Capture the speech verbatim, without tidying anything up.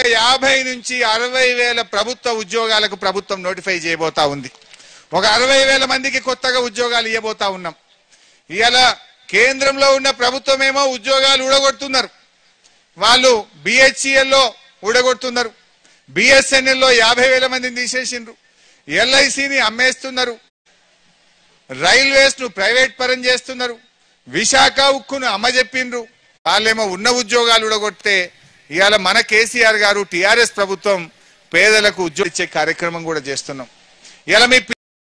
యాభై నుంచి అరవై వేల ప్రభుత్వ ఉద్యోగాలకు ప్రభుత్వం నోటిఫై చేయబోతా ఉంది. ఒక అరవై వేల మందికి కొత్తగా ఉద్యోగాలు ఇవ్వబోతా ఉన్నాం. ఇవాళ కేంద్రంలో ఉన్న ప్రభుత్వం ఏమో ఉద్యోగాలు ఊడగొడుతున్నారు. వాళ్ళు బిహెచ్ఈఎల్లో ఊడగొడుతున్నారు, బిఎస్ఎన్ఎల్లో యాభై వేల మందిని తీసేసిండ్రు, ఎల్ఐసిని అమ్మేస్తున్నారు, రైల్వేస్ ను ప్రైవేట్ పరం చేస్తున్నారు, విశాఖ ఉక్కును అమ్మజెప్పిండ్రు. వాళ్ళేమో ఉన్న ఉద్యోగాలు ఊడగొడితే ఇవాళ మన కేసీఆర్ గారు టిఆర్ఎస్ ప్రభుత్వం పేదలకు ఉద్యోగం ఇచ్చే కార్యక్రమం కూడా చేస్తున్నాం. ఇలా మీ